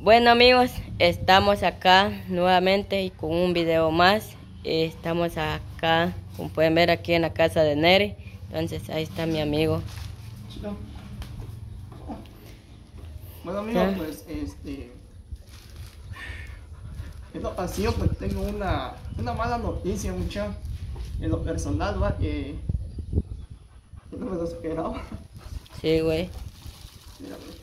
Bueno amigos, estamos acá nuevamente y con un video más. Estamos acá, como pueden ver, aquí en la casa de Neri. Entonces ahí está mi amigo. Bueno amigos, pues esta ocasión pues tengo una mala noticia, mucha, en lo personal, va, que no me lo esperaba. Sí, güey. Mira, pues.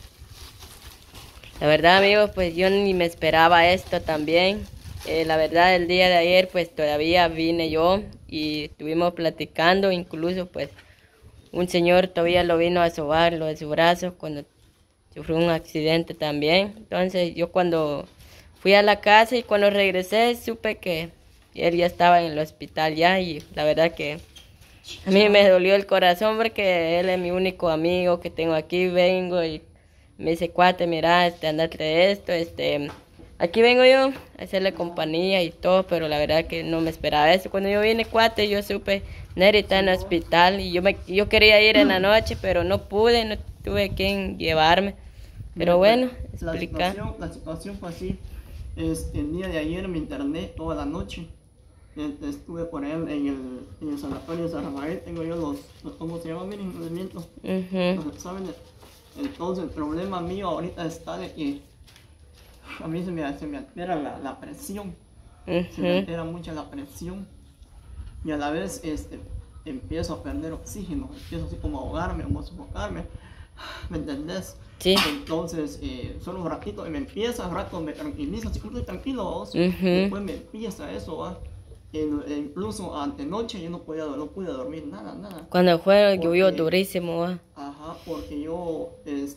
La verdad amigos, pues yo ni me esperaba esto también. La verdad el día de ayer pues todavía vine yo y estuvimos platicando, incluso pues un señor todavía lo vino a sobar lo de su brazo cuando sufrió un accidente también. Entonces yo cuando fui a la casa y cuando regresé supe que él ya estaba en el hospital ya, y la verdad que a mí me dolió el corazón porque él es mi único amigo que tengo aquí. Vengo y me dice, cuate, mira, andate de esto, aquí vengo yo a hacerle compañía y todo, pero la verdad que no me esperaba eso. Cuando yo vine, cuate, yo supe, Neri está en el hospital y yo quería ir en la noche, pero no pude, no tuve quien llevarme. Pero bueno, explicar. La situación fue así. El día de ayer me interné toda la noche. Estuve por él en el sanatorio de San Rafael. Tengo yo los ¿cómo se llama? Miren, los los exámenes. Entonces el problema mío ahorita está de que a mí se me altera la presión. Se me altera mucho la presión. Y a la vez empiezo a perder oxígeno. Empiezo así como a ahogarme, como a sofocarme. ¿Me entendés? Sí. Entonces, solo un ratito, me empieza, un rato me tranquiliza, así como estoy tranquilo, vos. Después me empieza eso, ¿va? Incluso antenoche yo no pude dormir, nada. Cuando fue llovió durísimo, ¿va? Ajá, porque yo,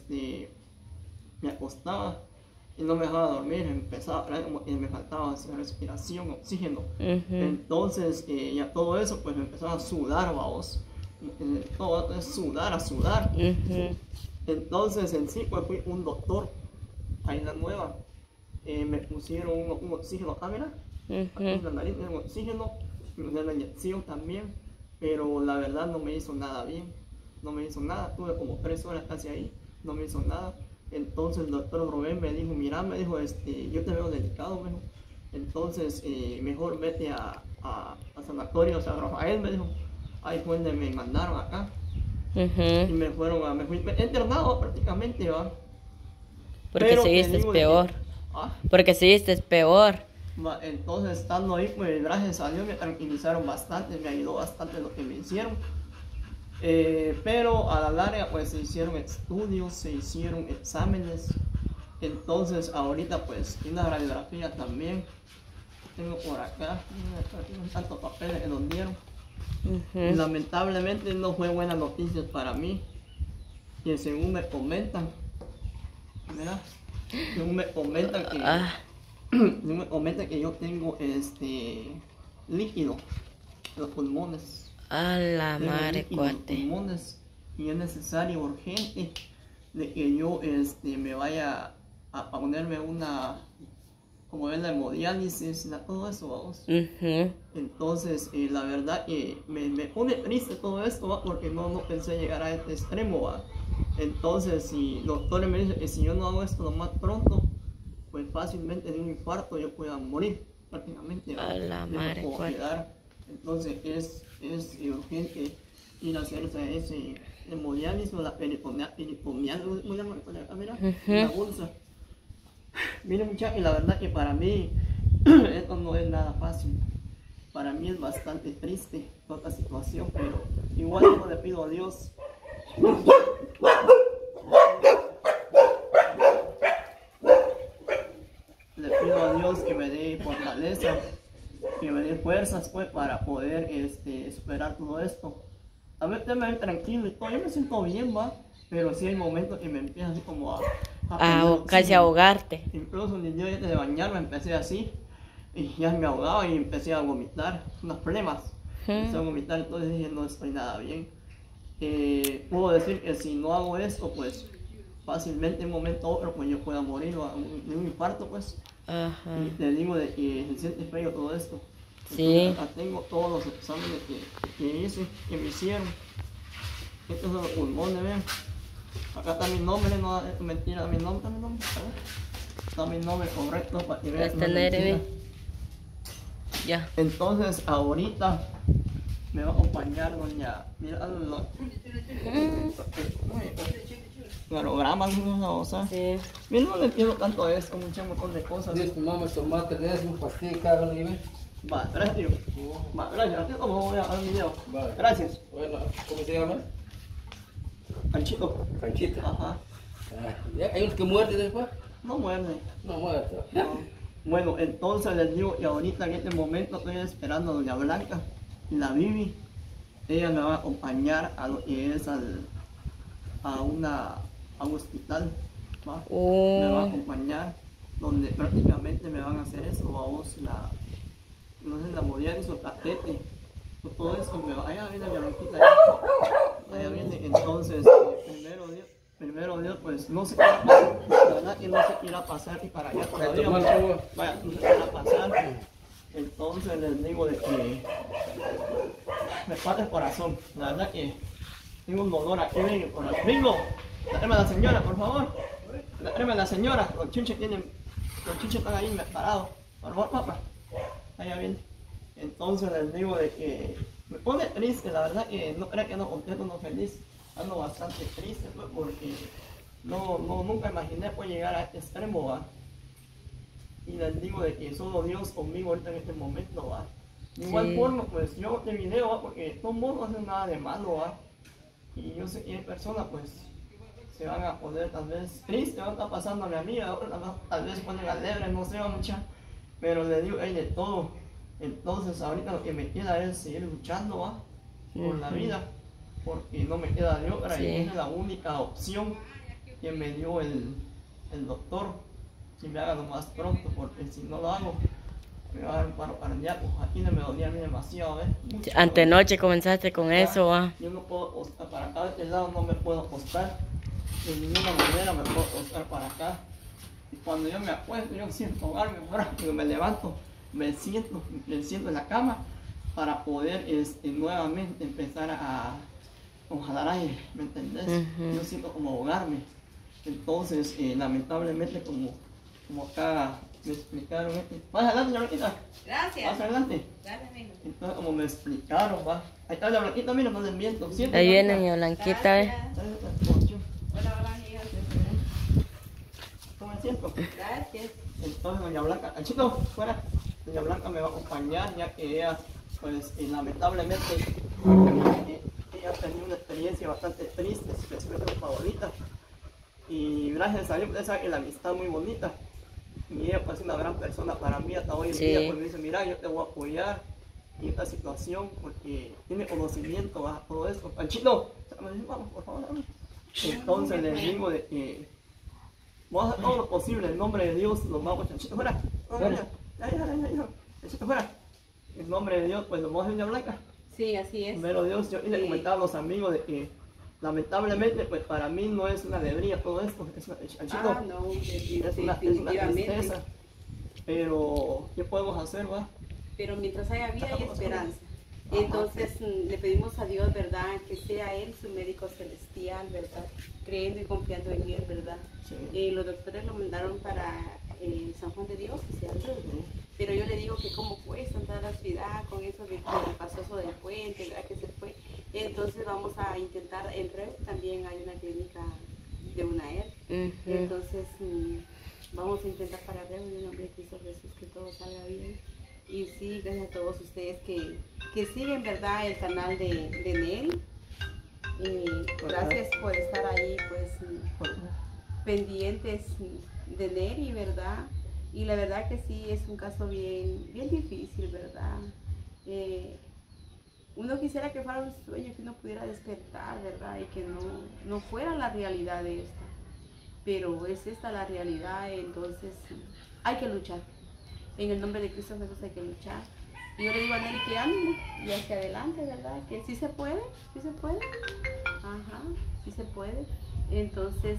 me acostaba y no me dejaba dormir, empezaba, me faltaba respiración, oxígeno. Entonces, ya todo eso, pues me empezaba a sudar, vos. Todo es a sudar. Entonces en sí pues fui un doctor ahí en la nueva, me pusieron un oxígeno acá, mira, aquí en la nariz, un oxígeno, me pusieron la inyección también, pero la verdad no me hizo nada bien, no me hizo nada, tuve como 3 horas casi ahí, no me hizo nada. Entonces el doctor Rubén me dijo, mira, me dijo, yo te veo delicado, me dijo, entonces mejor vete a sanatorio San Rafael, me dijo. Ahí fue donde me mandaron acá. Y me fui internado prácticamente, ¿va? Porque seguiste peor. Porque seguiste peor. Entonces estando ahí, pues gracias a Dios me tranquilizaron bastante, me ayudó bastante lo que me hicieron. Pero a la larga pues se hicieron estudios, se hicieron exámenes. Entonces ahorita pues una radiografía también. Tengo por acá, tantos papeles que nos dieron. Lamentablemente no fue buena noticia para mí, que según me comentan, mira, según me comentan que yo tengo líquido en los pulmones. A la madre, cuate. Pulmones, y es necesario, urgente, de que yo me vaya a ponerme una, como es la hemodiálisis, todo eso, vamos. Entonces, la verdad que me pone triste todo esto, ¿va? Porque no pensé llegar a este extremo, ¿va? Entonces, si los doctores me dicen que si yo no hago esto lo más pronto, pues fácilmente de un infarto yo pueda morir, prácticamente, ¿va? A la madre, entonces, es urgente ir a hacerse ese hemodiálisis o la peritoneal, la bolsa. Miren muchachos, y la verdad que para mí esto no es nada fácil. Para mí es bastante triste toda esta situación, pero igual yo le pido a Dios. Le pido a Dios que me dé fortaleza, que me dé fuerzas pues para poder superar todo esto. A veces me ven tranquilo y todo, yo me siento bien, va, pero sí hay momentos que me empiezan así como casi ahogarte. Incluso ni yo antes de bañarme empecé así y ya me ahogaba y empecé a vomitar, unas flemas. Empecé a vomitar, entonces dije no estoy nada bien. Puedo decir que si no hago esto, pues fácilmente en un momento u otro pues yo pueda morir de un infarto, pues. Y te digo de que se siente feo todo esto. Sí. Acá tengo todos los exámenes que hice, que me hicieron. Estos son los pulmones, vean. Acá está mi nombre, no es mentira, mi nombre, está mi nombre correcto para que vean. Ya. Entonces, ahorita me va a acompañar doña. Mira, cloragramas, o sea. Sí. Mira, no le entiendo tanto a esto, un montón de cosas. Listo, tomamos tomate, le das un pastel cada uno y ve. Va, gracias, tío. Va, gracias. Aquí como voy a hacer un video. Vale. Gracias. Bueno, ¿cómo se llama? Panchito. Canchita. Ajá. ¿Ya? ¿Hay unos que muerden después? No muerde. No muerde. No. Bueno, entonces les digo, y ahorita en este momento estoy esperando a doña Blanca y la Bibi. Ella me va a acompañar a lo que es a un hospital. ¿Va? Me va a acompañar donde prácticamente me van a hacer eso, vamos, no sé, la modiaris o catete, todo eso me va, allá viene mi Blanquita, allá viene, entonces, primero Dios, pues no sé qué va a pasar, la verdad que no sé qué irá a pasar y para allá todavía, vaya, no sé qué irá a pasar, entonces les digo de que me falta el corazón, la verdad que tengo un dolor aquí en el corazón. Bingo, tráeme a la señora, por favor, tráeme a la señora, los chinches están ahí parados, por favor, papá. Allá bien. Entonces les digo de que me pone triste, la verdad que no creo que no contento, no feliz, ando bastante triste pues, porque nunca imaginé pues llegar a este extremo, ¿va? Y les digo de que solo Dios conmigo ahorita en este momento, ¿va? De igual forma pues yo este video, ¿va? Porque todo el mundo no hace nada de malo, ¿va? Y yo sé que hay personas pues se van a poner tal vez tristes, va a estar pasando a mi amiga, tal vez se ponen alegres, no sé, mucha. Pero le digo, hay de todo. Entonces ahorita lo que me queda es seguir luchando, ¿va? Por la vida, porque no me queda de otra y es la única opción que me dio el doctor, que me haga lo más pronto, porque si no lo hago me va a dar un paro cardíaco. Aquí no me dolía a mí demasiado, ¿ves? Antenoche comenzaste con eso, ¿va? Yo no puedo acostar para acá, de este lado no me puedo acostar, de ninguna manera me puedo acostar para acá. Y cuando yo me acuesto, yo siento ahogarme, cuando me levanto, me siento en la cama para poder nuevamente empezar a jalar aire, ¿me entendés? Yo siento como ahogarme. Entonces, lamentablemente, como acá me explicaron, ¿vas adelante, la Blanquita? Gracias. ¿Vas adelante? Dale, amigo. Entonces, como me explicaron, va. Ahí está la Blanquita, mira, no les miento. Ahí viene mi Blanquita, ¿ves? Hola, hola, amiga. ¿Cómo me siento? Gracias. Entonces doña Blanca, Canchito, fuera, doña Blanca me va a acompañar ya que ella, pues lamentablemente, ella ha tenido una experiencia bastante triste, su experiencia favorita. Y gracias a Dios, usted sabe que la amistad es muy bonita. Y ella pues es una gran persona para mí hasta hoy en día, pues me dice, mira, yo te voy a apoyar en esta situación porque tiene conocimiento a todo esto. Canchito, vamos, por favor, dame. Entonces les digo de que vamos a hacer todo lo posible en nombre de Dios, los vamos, Chanchito, fuera. Chanchito, fuera. En nombre de Dios, pues los vamos a doña Blanca. Sí, así es. Pero Dios, yo le comentaba a los amigos de que lamentablemente, pues para mí no es una alegría todo esto, es una, Chanchito, No, es una tristeza. Pero, ¿qué podemos hacer, va? Pero mientras haya vida hay esperanza. Entonces le pedimos a Dios, ¿verdad? Que sea Él su médico celestial, ¿verdad? Creyendo y confiando en Él, ¿verdad? Sí. Los doctores lo mandaron para San Juan de Dios, ¿cierto? Pero yo le digo que cómo fue Santa la ciudad con eso de que pasó eso del puente, ¿verdad? Que se fue. Entonces vamos a intentar, en Red también hay una clínica de UNAER. Entonces vamos a intentar para Red en el nombre de Cristo Jesús que todo salga bien. Y sí, gracias a todos ustedes que siguen, ¿verdad? El canal de Nel. Gracias por estar ahí, pues, pendientes de Neri, ¿verdad? Y la verdad que sí, es un caso bien difícil, ¿verdad? Uno quisiera que fuera un sueño, que uno pudiera despertar, ¿verdad? Y que no fuera la realidad de esta. Pero es esta la realidad, entonces hay que luchar. En el nombre de Cristo Jesús hay que luchar. Y yo le digo a Neri que ánimo y hacia adelante, ¿verdad? Que sí se puede, sí se puede. Ajá, sí se puede. Entonces,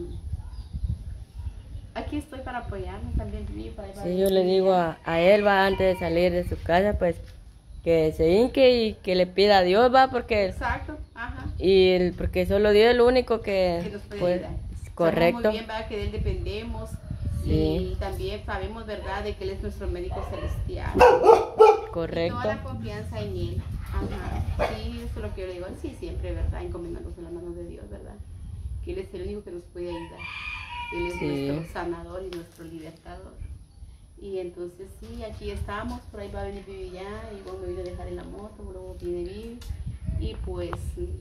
aquí estoy para apoyarme también. Sí, yo le digo a él, va, antes de salir de su casa, pues, que se hinque y que le pida a Dios, va, porque... Exacto, ajá. Porque solo Dios es el único que nos puede ayudar. correcto. Sabemos muy bien, ¿verdad? Que de Él dependemos Sí. Y también sabemos, ¿verdad?, de que Él es nuestro médico celestial. Correcto. Toda la confianza en Él. Ajá. Sí, eso es lo que yo le digo. Sí, siempre, ¿verdad? Encomendándonos en las manos de Dios, ¿verdad? Que Él es el único que nos puede ayudar. Él es nuestro sanador y nuestro libertador. Y entonces sí, aquí estamos, por ahí va a venir Vivi ya, y luego me vine a dejar en la moto, luego viene Vivi, y pues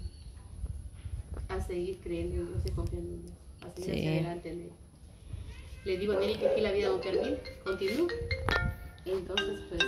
a seguir creyendo en Dios y confiando en Dios, a seguir hacia adelante en Él. Le digo a Neri que aquí la vida no termina, continúa. Entonces pues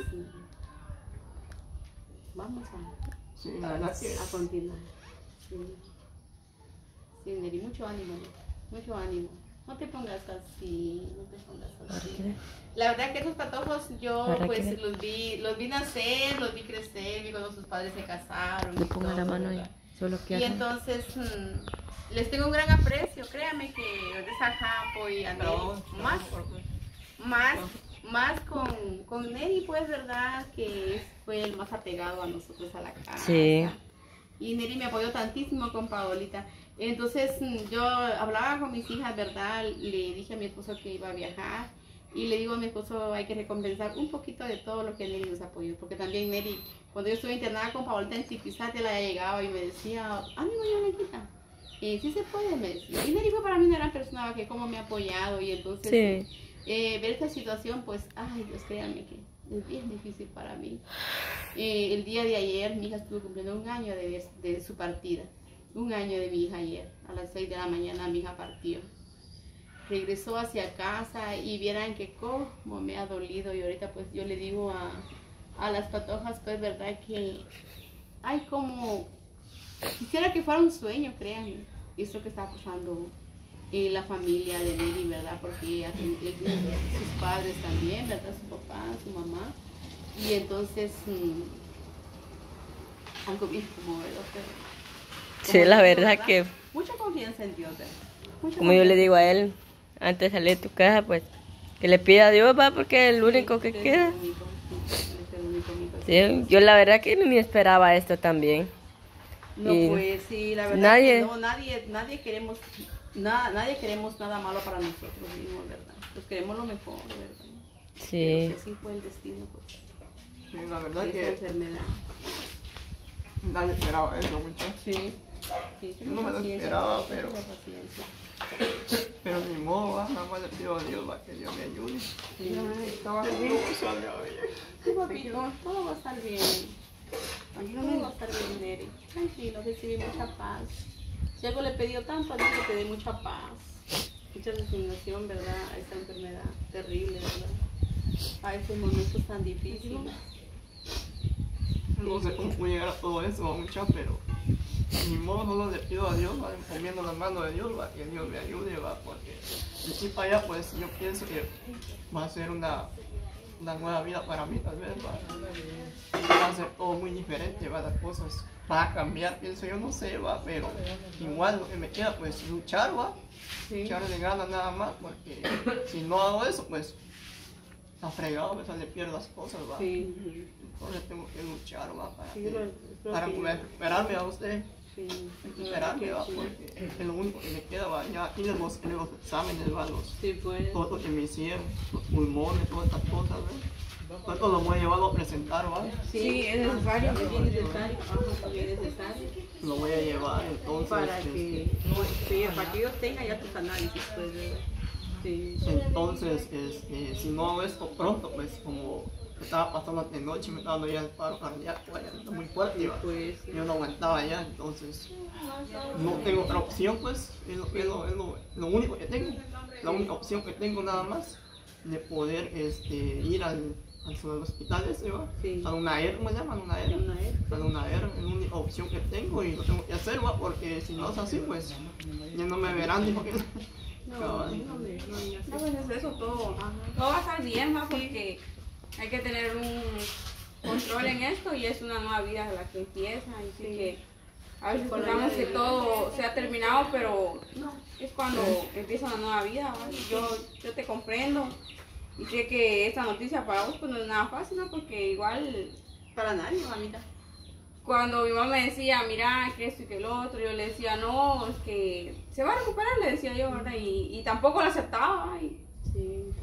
vamos a continuar. Sí. Sí, Neri, mucho ánimo, mucho ánimo. No te pongas así, no te pongas así. La verdad que esos patojos yo pues los vi nacer, los vi crecer, vi cuando sus padres se casaron. Le pongo la mano ahí, solo que y entonces les tengo un gran aprecio, créanme que de Sajapo y a Neri, más con Neri, pues verdad que fue el más apegado a nosotros a la casa. Sí. Y Neri me apoyó tantísimo con Paolita. Entonces yo hablaba con mis hijas, ¿verdad? Le dije a mi esposo que iba a viajar y le digo a mi esposo hay que recompensar un poquito de todo lo que Neri nos apoyó, porque también Neri, cuando yo estuve internada con Paolita en Zipizape, la llegaba y me decía, ánimo, Yolanda, sí se puede, me decía. Y Neri fue para mí una gran persona que como me ha apoyado y entonces ver esta situación, pues, ay Dios, créanme que es bien difícil para mí. El día de ayer mi hija estuvo cumpliendo un año de su partida. Un año de mi hija ayer, a las 6 de la mañana mi hija partió. Regresó hacia casa y vieran que cómo me ha dolido y ahorita pues yo le digo a las patojas pues verdad que ay como quisiera que fuera un sueño, créanme, esto que está pasando en la familia de Neri, verdad, porque sus padres también, verdad, su papá, su mamá y entonces algo bien conmovedor, pero sí, la verdad que... mucha confianza en Dios, ¿verdad? Como yo le digo a él, antes de salir de tu casa, pues, que le pida a Dios, va, porque es el único que queda. Sí, yo la verdad que ni esperaba esto también. No, pues sí, la verdad que no, nadie queremos nada malo para nosotros mismos, ¿verdad? Pues queremos lo mejor, ¿verdad? Sí. Pero así fue el destino, pues. Sí, la verdad esa que... enfermedad. Nadie esperaba eso, muchachos. Sí. No me lo esperaba, pero ni modo, nada más le pido a Dios para que Dios me ayude. Sí. Estaba bien. Sí, papito, todo va a estar bien. Todo va a estar bien, Neri. Tranquilo, recibí mucha paz. Si algo le he pedido tanto a Dios, que te dé mucha paz. Mucha resignación, ¿verdad? A esta enfermedad terrible, ¿verdad? A estos momentos tan difíciles. No sé cómo puedo llegar a todo eso, muchachos, pero ni modo, solo le pido a Dios, va, encomiendo las manos de Dios, va, que Dios me ayude, va, porque de aquí para allá, pues yo pienso que va a ser una nueva vida para mí, tal vez, va a ser todo muy diferente, va, las cosas van a cambiar, pienso yo, no sé, va, pero igual lo que me queda, pues luchar, va, echarle ganas nada más, porque si no hago eso, pues está fregado, pues le pierdo las cosas, va. Sí. Entonces tengo que luchar, va, para recuperarme a usted. Recuperarme, va, porque es lo único que me queda, va. Ya aquí en los exámenes, va, todo lo que me hicieron, los pulmones, todas estas cosas, ¿ves? Todo lo voy a llevar a presentar, va. Sí, es necesario, es bien necesario. Es necesario. Lo voy a llevar, entonces. Para que ellos tengan ya tus análisis, pues, sí. Entonces, si no hago esto pronto, pues como estaba pasando de noche, me estaba dando ya el paro cardíaco, era muy fuerte, yo no aguantaba ya, entonces no tengo otra opción, pues es lo único que tengo, la única opción que tengo nada más de poder ir al hospital ese, ¿va? Sí. A una ER, ¿cómo se llama? A una ER, es la única opción que tengo y lo tengo que hacer, ¿va? Porque si no es así, pues ya no me verán, dijo que no, pues eso todo va a estar bien, ¿va? Porque hay que tener un control en esto y es una nueva vida la que empieza, así que a veces pensamos que todo se ha terminado, pero no, es cuando empieza una nueva vida, ¿va? Yo te comprendo y sé que esta noticia para vos pues no es nada fácil, ¿no? Porque igual para nadie, mamita. Cuando mi mamá me decía, mira, que esto y que el otro, yo le decía, no, es que se va a recuperar, le decía yo, ¿verdad? Y tampoco lo aceptaba. Sí,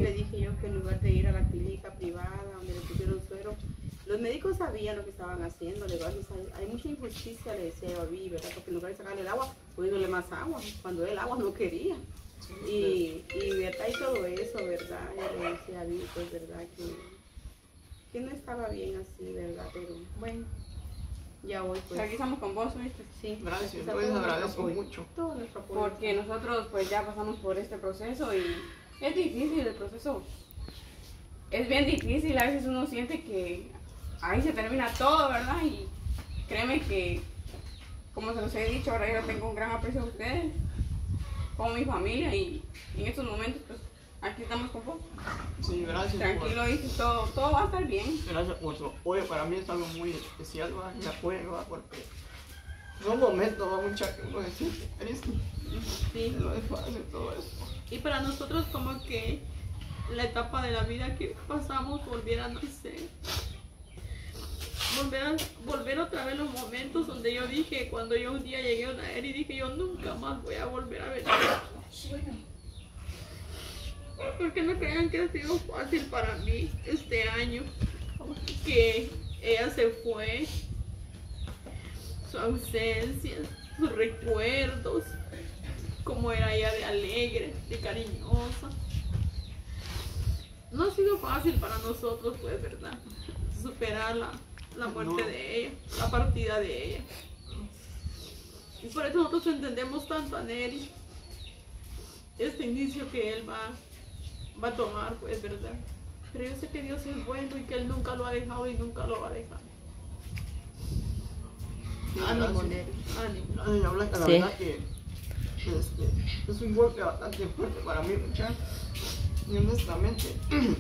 le dije yo que en lugar de ir a la clínica privada donde le pusieron suero, los médicos sabían lo que estaban haciendo. Le digo, hay mucha injusticia, le decía yo a Vi, ¿verdad? Porque en lugar de sacarle el agua, poniéndole más agua, cuando el agua no quería. Y verdad, y todo eso, ¿verdad? Ya le decía a Vi, pues, ¿verdad? Que no estaba bien así, ¿verdad? Pero bueno, ya hoy pues. Aquí estamos con vos, ¿viste? Sí. Gracias, Está yo les todo agradezco nuestro apoyo. mucho. Todo nuestro apoyo. Porque nosotros pues ya pasamos por este proceso y es difícil el proceso. Es bien difícil, a veces uno siente que ahí se termina todo, ¿verdad? Y créeme que, como se los he dicho, ahora yo tengo un gran aprecio a ustedes, como mi familia, y en estos momentos pues aquí estamos con vos. Sí, gracias. Tranquilo, dices, todo va a estar bien. Gracias por su apoyo, para mí es algo muy especial, ¿va? Mi apoyo, ¿va? Porque son momentos, ¿va? Mucha que uno se siente triste, Sí. no es fácil todo esto. Y para nosotros como que la etapa de la vida que pasamos volviera a nacer. Volver otra vez los momentos donde yo dije, cuando yo un día llegué a una era y dije, yo nunca más voy a volver a venir. Porque no crean que ha sido fácil para mí este año, que ella se fue, su ausencia, sus recuerdos, como era ella de alegre, de cariñosa. No ha sido fácil para nosotros, pues, ¿verdad? Superar la muerte de ella, la partida de ella. Y por eso nosotros entendemos tanto a Neri, este inicio que él va a tomar, pues, ¿verdad? Pero yo sé que Dios es bueno y que Él nunca lo ha dejado y nunca lo va a dejar. Sí, Ánimo, gracias. Neri, ánimo. Ay, Blanca, la Sí. verdad que es un golpe bastante fuerte para mí, muchachos. Y honestamente,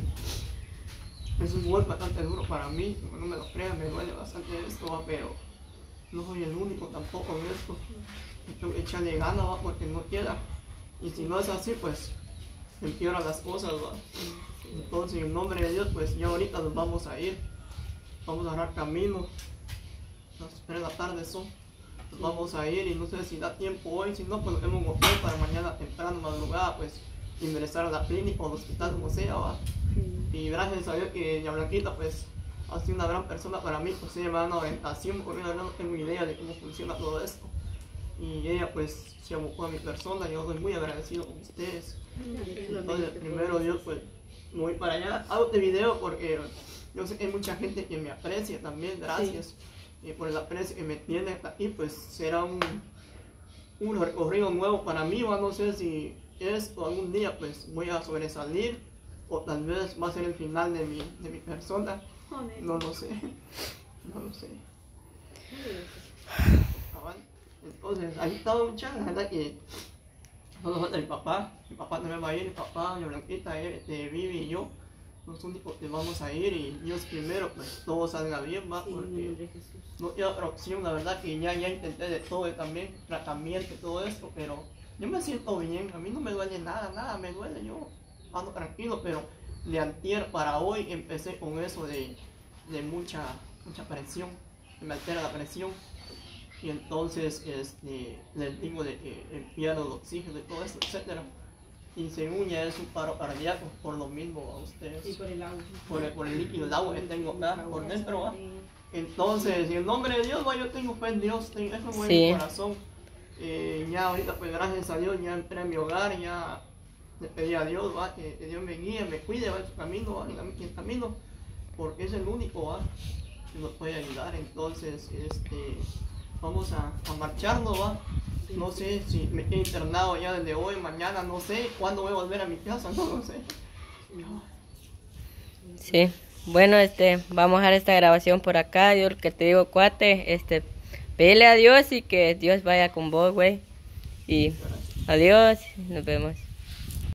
es un golpe bastante duro para mí. No me lo crean, me duele bastante esto, ¿va? Pero no soy el único tampoco en esto. Tengo que echarle ganas, ¿va? Porque no queda. Y si no es así, pues empeoran las cosas, ¿va? Entonces, en nombre de Dios, pues ya ahorita nos vamos a ir. Vamos a agarrar camino. Las 3 de la tarde son. Nos vamos a ir y no sé si da tiempo hoy. Si no, pues nos vemos un hotel para mañana temprano, madrugada, pues ingresar a la clínica o al hospital, como sea, ¿va? Y gracias a Dios que ya Blanquita, pues ha sido una gran persona para mí. Pues ella me da una orientación, porque yo no tengo idea de cómo funciona todo esto. Y ella, pues, se abocó a mi persona. Yo estoy muy agradecido con ustedes. Entonces, primero Dios, pues, me voy para allá. Hago este video porque yo sé que hay mucha gente que me aprecia también. Gracias por el aprecio que me tiene hasta aquí. Pues será un recorrido nuevo para mí. No sé si esto algún día pues voy a sobresalir o tal vez va a ser el final de mi persona. No lo sé. No lo sé. Entonces, ahí está mucha, la verdad que solo falta mi papá también va a ir, mi papá, mi Blanquita, Vivi y yo, los únicos que vamos a ir y Dios primero, pues todo salga bien, va, porque no queda otra opción, la verdad que ya intenté de todo también, tratamiento y todo esto, pero yo me siento bien, a mí no me duele nada me duele, yo ando tranquilo, pero de antier para hoy empecé con eso de mucha presión, me altera la presión. Y entonces les digo de que pierdo el oxígeno y todo eso, etcétera. Y según ya es un paro cardíaco, por lo mismo a ustedes. Sí, por el agua. Por el líquido, el agua que tengo acá por dentro, ¿va? Entonces, en el nombre de Dios, ¿va? Yo tengo fe en Dios, tengo eso en mi corazón. Ya ahorita, pues gracias a Dios, ya entré a mi hogar, ya le pedí a Dios, ¿va? Que Dios me guíe, me cuide, va en su camino, ¿va? En el camino, porque es el único, ¿va? Que nos puede ayudar. Entonces, vamos a marcharnos, ¿va? No sé si me quedo internado ya desde hoy, mañana, no sé cuándo voy a volver a mi casa, no lo sé. Sí, bueno, vamos a dejar esta grabación por acá. Yo lo que te digo, cuate, pídele a Dios y que Dios vaya con vos, güey. Y adiós, nos vemos.